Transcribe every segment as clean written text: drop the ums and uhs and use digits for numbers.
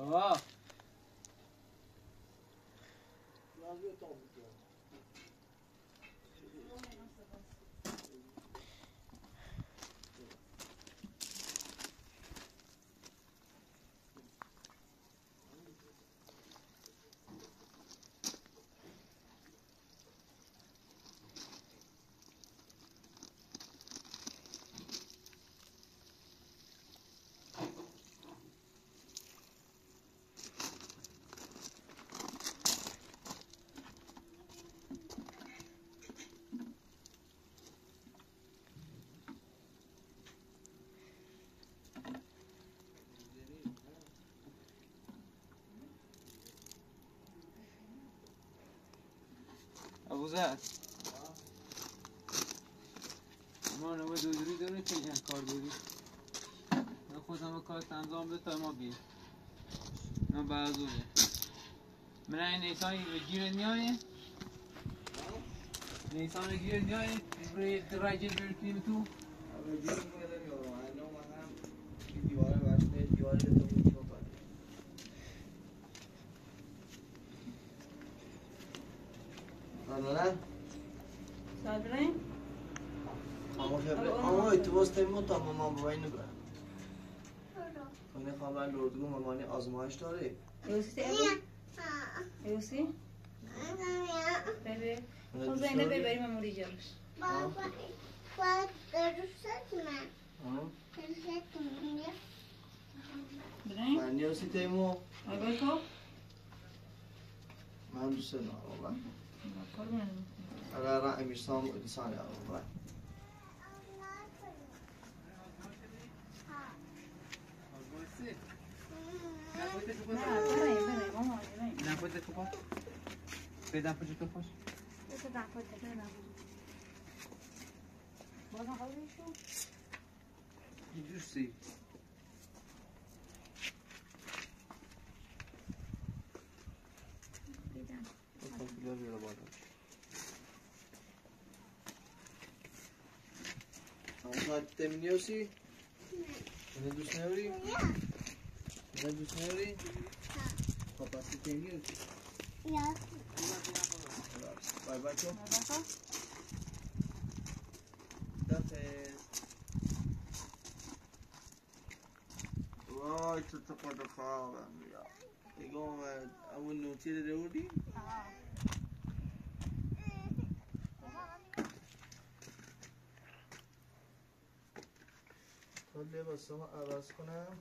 آه ابوذر ما نمو دودری داره که این کار داری من خودم کار انجام بده تا ما بیم من بعضوره من این نیسانی گیر نیایی نیسان گیر نیایی روی درجه برکنیم تو نه صابرین اما تو واسه ما تا مامان باید نبره کنه خواهم لردگو مامانی آزمایش داره یوسی یوسی ببین خب زینب ببریم مموری جلوش بابا باید درست من بریم من یوسی تیمو آگاه تو من دوست دارم کار منم اگر را امیرسام انسانی آقا نه پوزه تو باش بدم پوزه تو باش بازم خواهی شو دوستی بیار بیار بالا ساعت تمینیوسی؟ نه دوست نداری؟ نه دوست نداری؟ خب پس تمینیوسی؟ یا بای بای تو بازم دفعه وای تو قد خوابم بیا دیگه اومد اول نوتی داده بودی؟ تا لباسم رو عوض کنم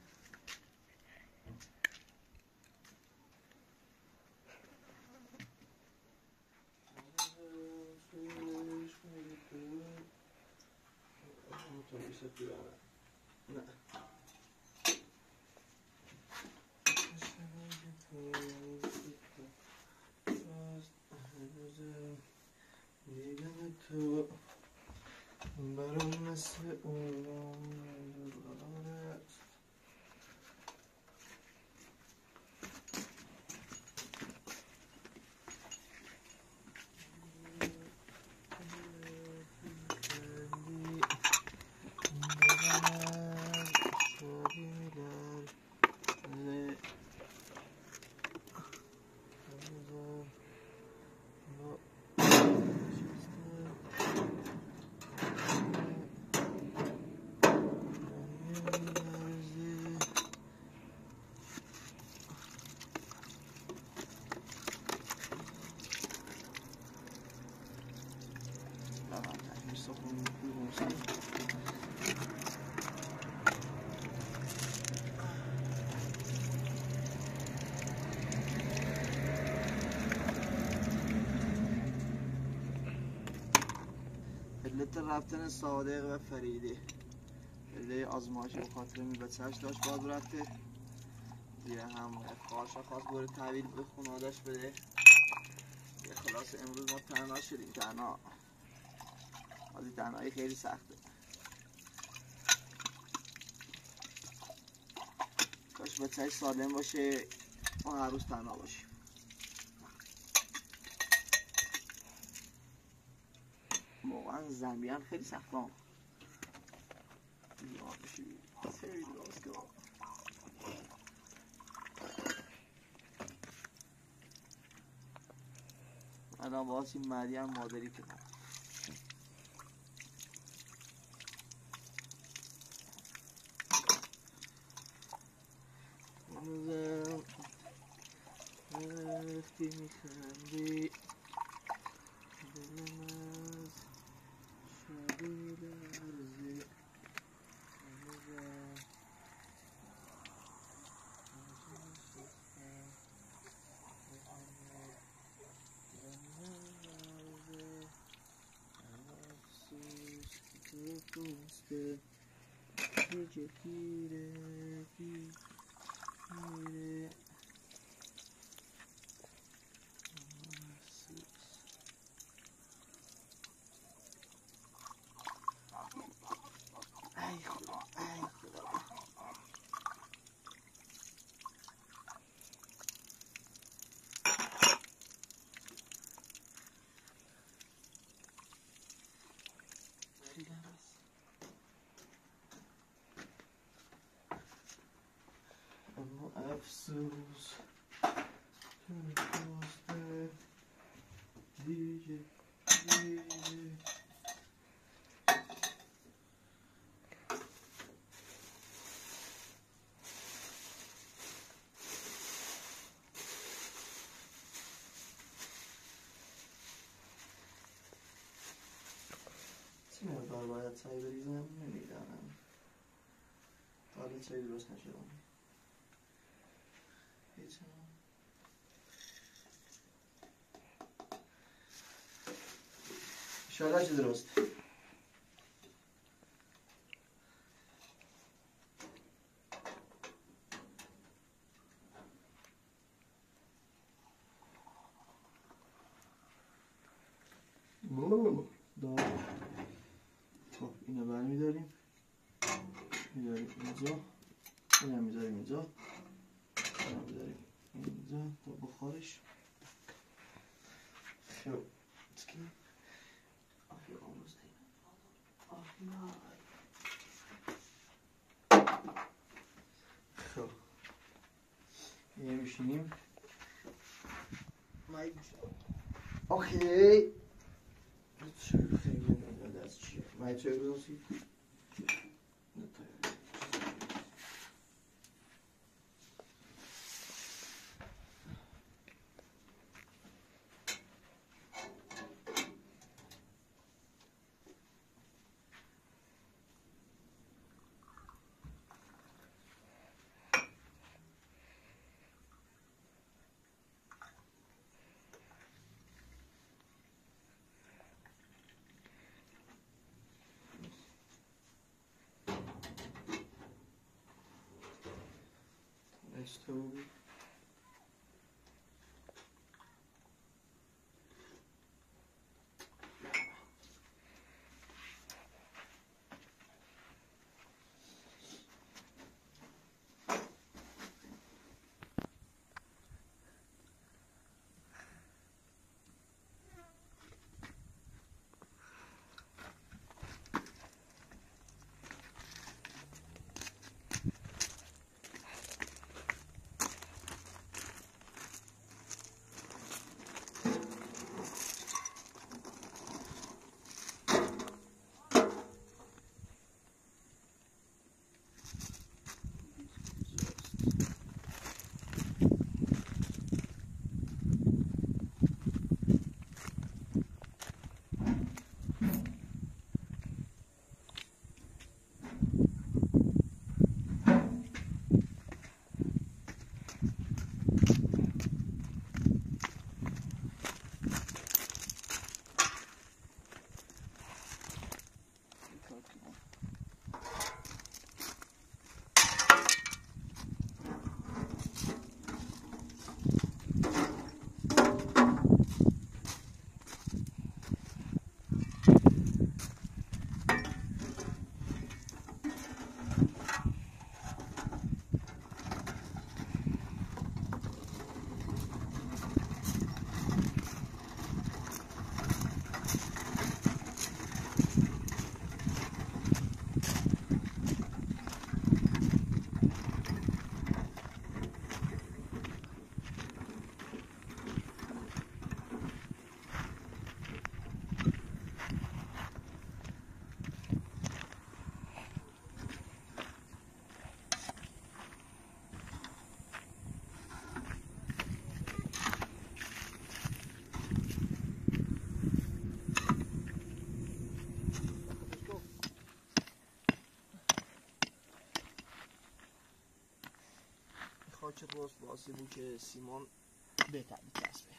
نه تو برام مثل اون علت رفتن صادق و فریده علت آزمایش به خاطر می بچهش داشت باز رفته دیگه هم خواهشا خواست باره تحویل به خونادش بده یه خلاص امروز ما تنها شدیم تنها از این تنهایی خیلی سخته کاش بچهش سالم باشه ما هر روز تنها باشیم واقعا زنبیان خیلی سخته هم خیلی درست الان باز این مریم مادری کنم وقتی میخندی دلم از شادی لرزی gece pire pire ay خدا ay خدا اما افسوس تو دوسته دیگه چه مقدار باید چای بریزم نمیدانم تا حالا چای درست نشدم هیچ انشاءالله چه درست دار خب اینو برمیداریم میداریم اینجا اینم میذاریم اینجا اینم میذاریم اینجا تا بخارش خب تکی آفی آموز دیگه آفی نای خب یه میشینیم اوکی خیلی نمیاد از چیه مایی چه بزنسی؟ Stove. درست باسی بود که سیمان بهتر بچسبه.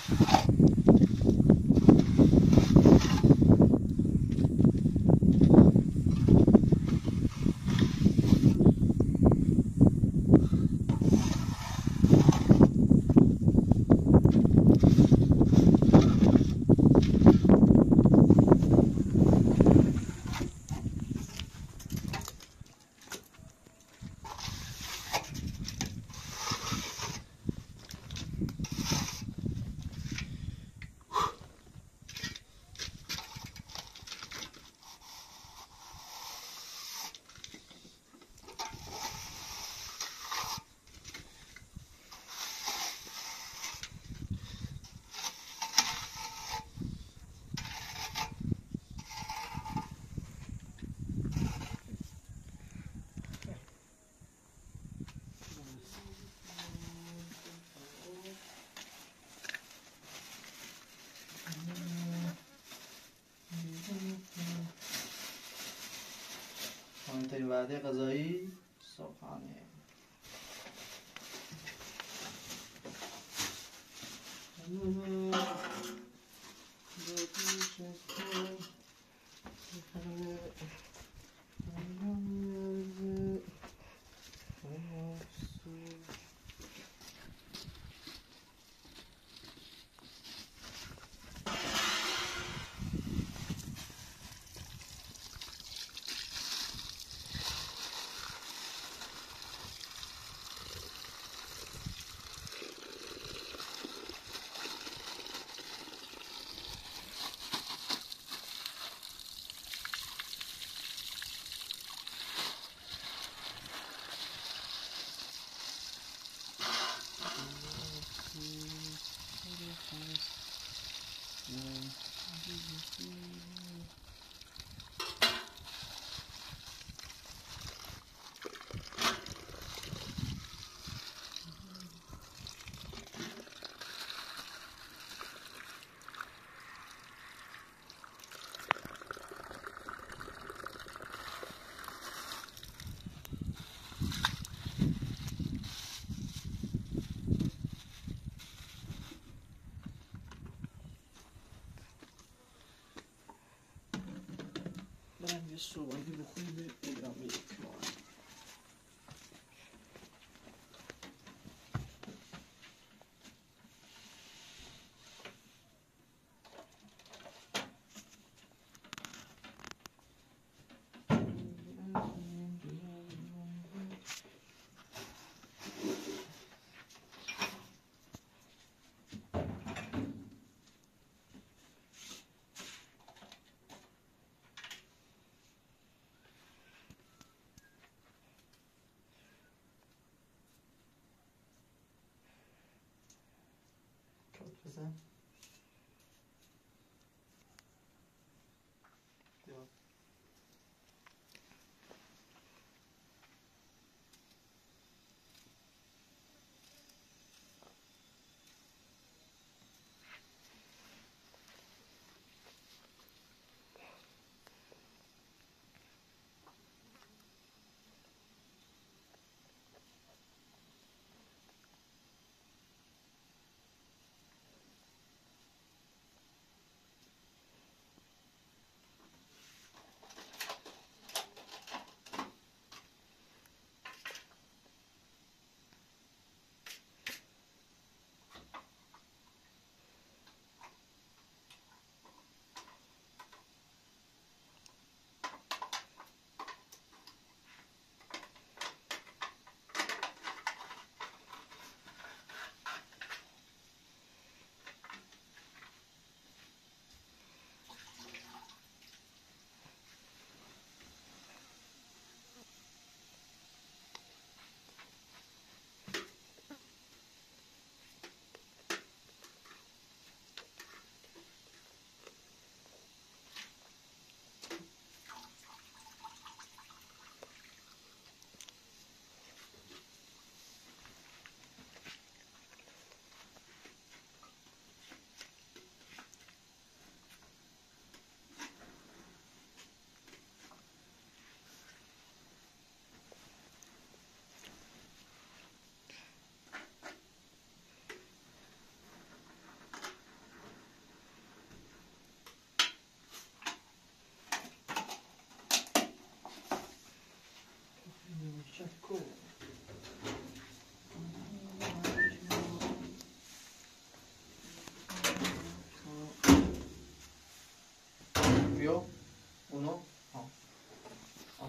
مهمترین وعده غذایی صبحانه. برم یه صبحانه بخوریم ادامه کار. بزن.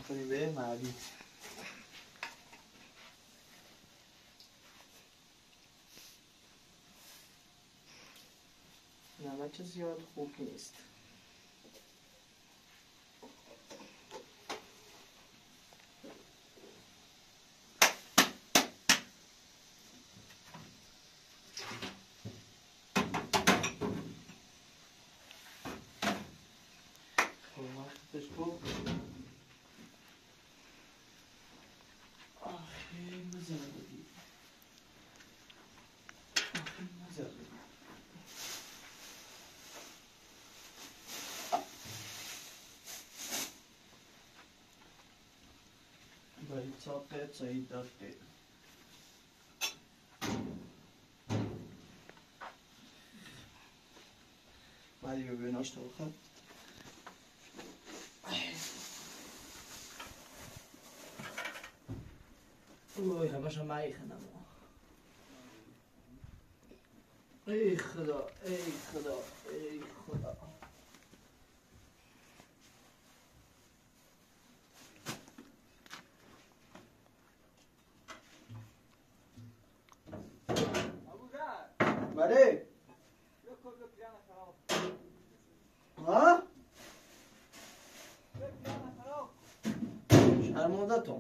کنیم به معدی. نمک زیاد خوب نیست. Socket side dusty. بعدی ببیناش تو خب اوه همش معی خنم ای خدا ای خدا ای خدا بله ها شرموندتون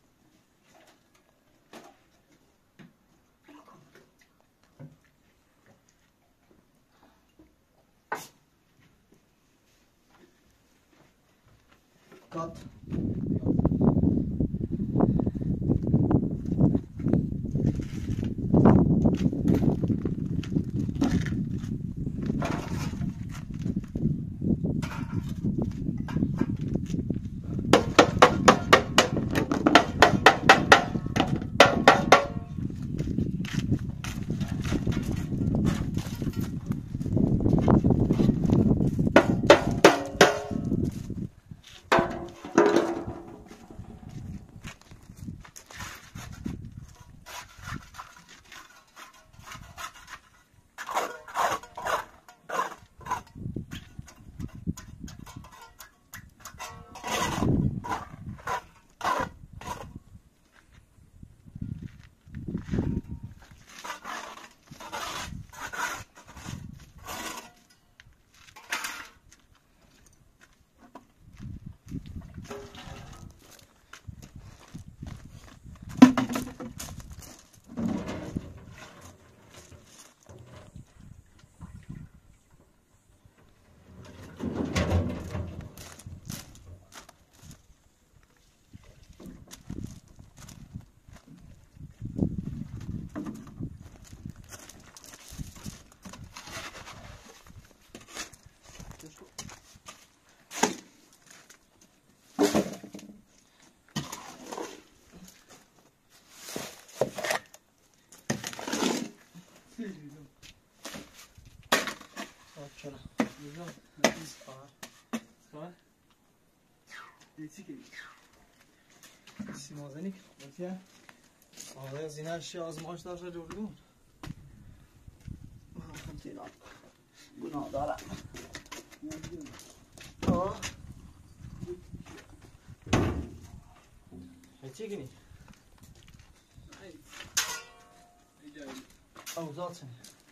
کات سیمازنی که آقای زینش آزمایش داشته جوردون خمتینا گناه دارم چی کنی؟ اوزاد سنی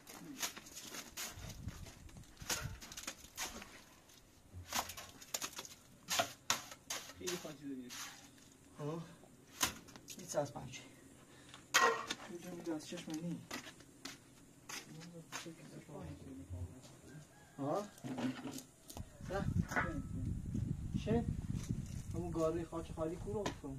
خیلی خواهی دارید نیست از پنچه کجا میگه از چشم نی ها؟ نه؟ چه؟ همون گاری خاچ خالی کورو بکنم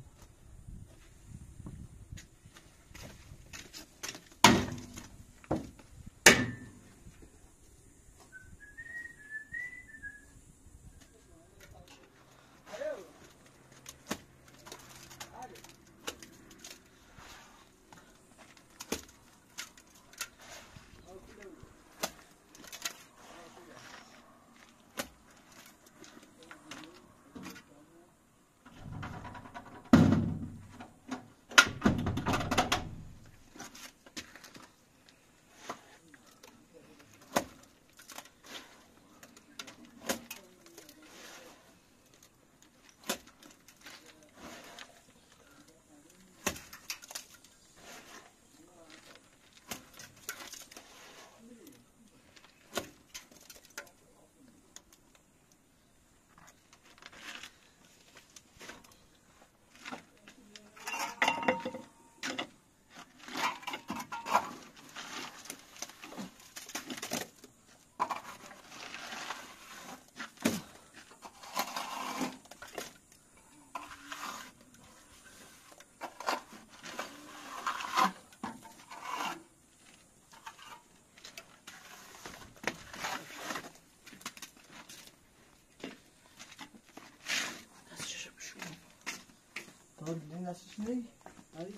دستش میدی؟ علی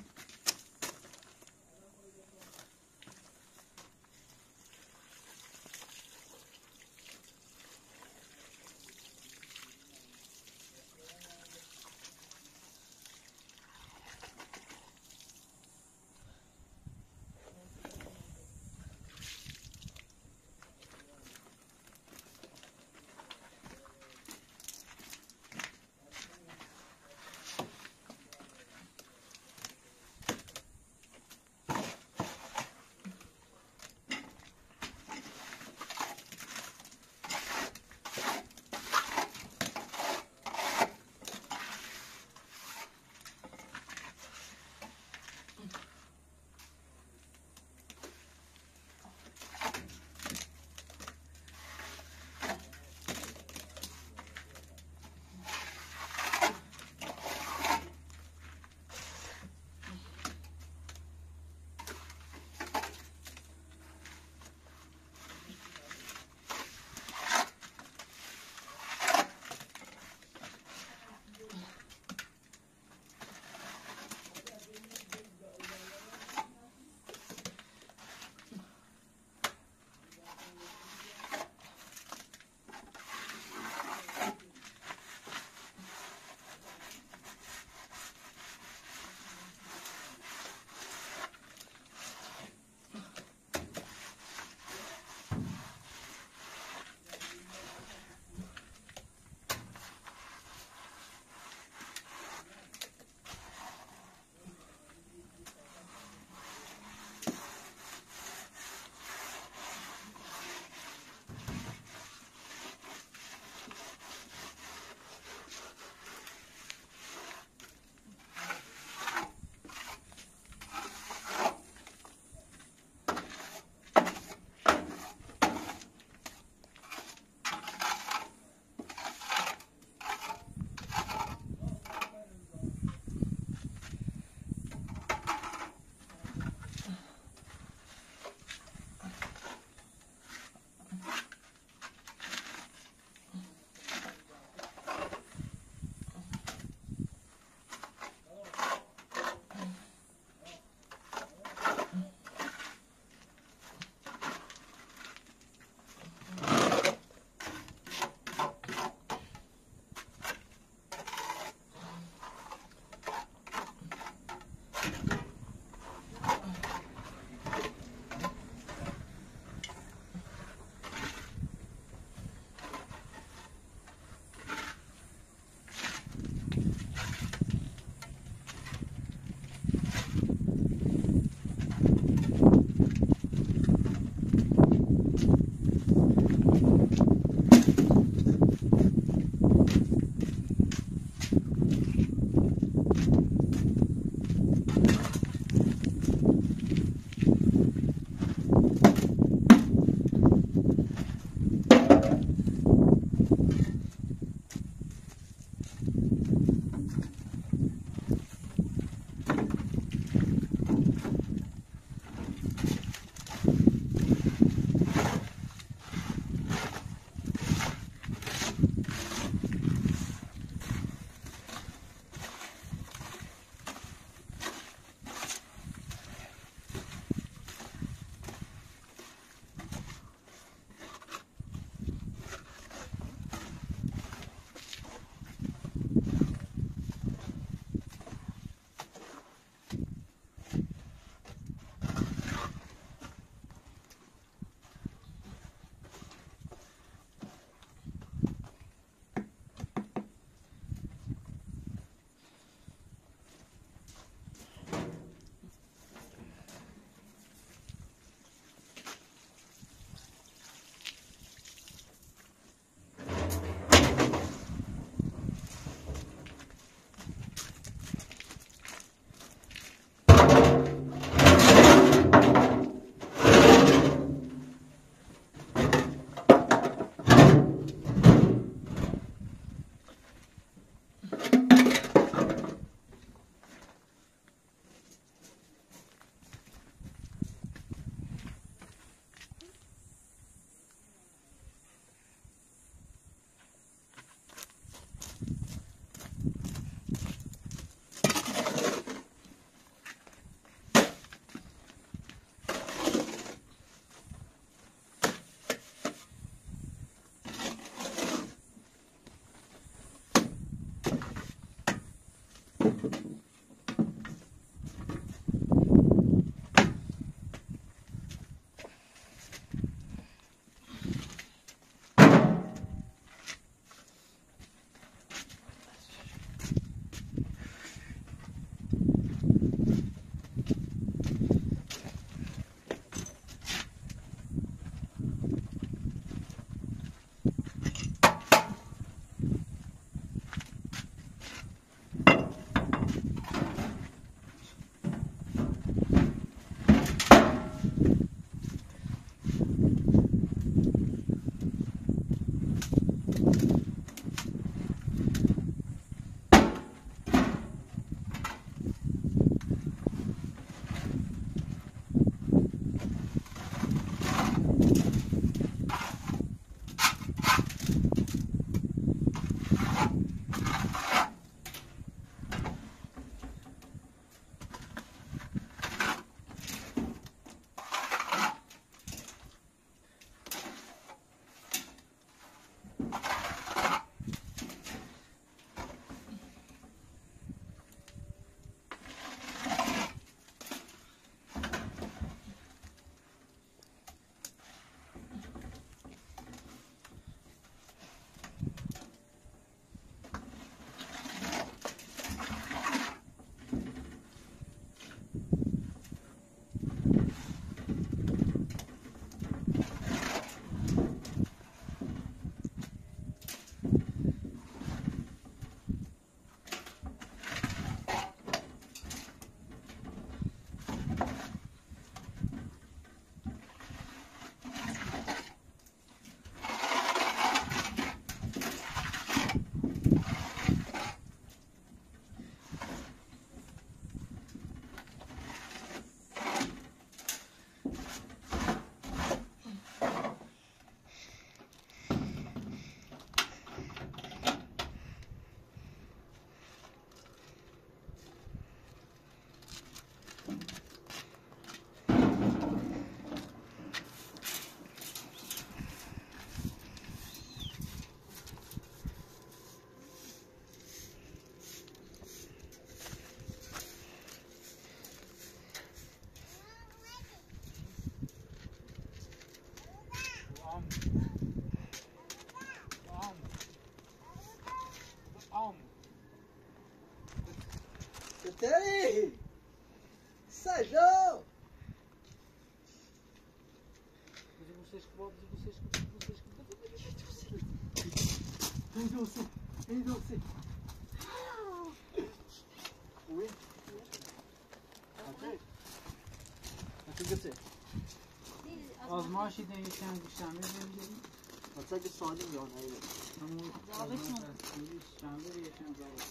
این دوستی این دوستی خوبی؟ چی گفته؟ آزمایشی دیگه چند شنبه بگیریم مثلا که سالیم یا نه همون شنبه دیگه چند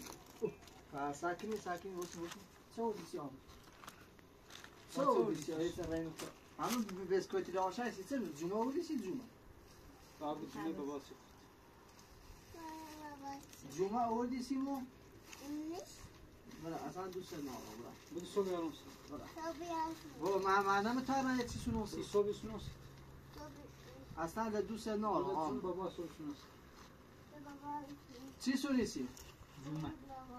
ساکنی باشی چه اودیسی هم چه اودیسی هم همون بسکویتی داشته هستی چه جمعه اودیسی جمعه قابل جمعه بابا شد جمعه اودیسی مو اصلا دوست ندارم بودی صبح یارم با معنا تا من چی سنوسی صبح سنوسی اصلا در دوست ندارم بابا صبح سنوسی چی سنوسی جمعه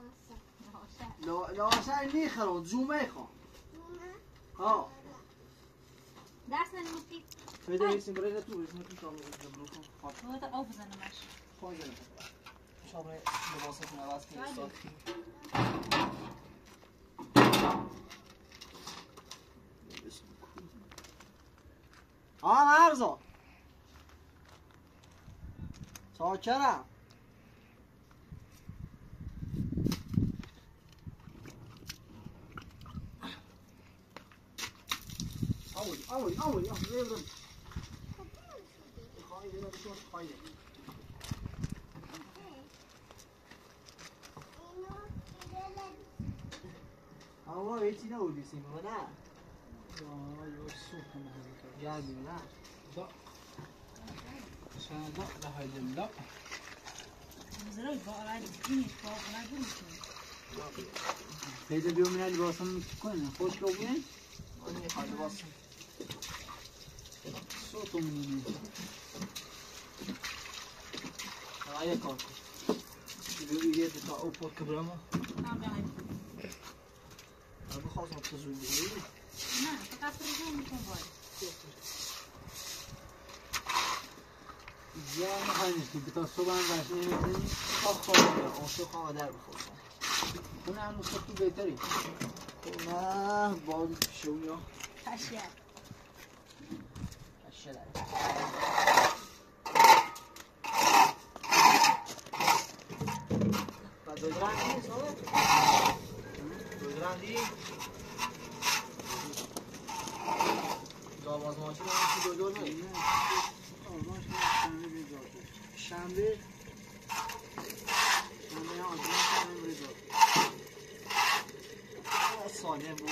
لاشای نیخرم جمعه خوام ها دست نمیتی بده ایسیم برای تو ایسیم تو شامل جبرو کن تو تا آب بزنمش خواهی شامل لباستون عوض کنید مرزا چاکرم آوی ببرم خواهی دیگه بشون خواهی اما ایچی نبودیسیم و نه یه سوپ هم گرمی نه دا شاید لا های الله بزرگ با آرای اینی با آرای بمیشون پیدا بیو من لباسم کنه خوش رو بیان من یه خواهی لباسم صوتو منینه آیا کار کن بیو تا اوپر کبرامو بخواستم تزوی بگیری نه فقط رجوع میکن باید یا میخواییم که تا صبح هم برش نمیزنی آسو خواه در بخورم اون هم نصف تو بهتری نه باید شویا تشیه داره و دودرندی سوالت دودرندی داواز ماشین هم که دودر نه شنبه هم آزمان سالم بود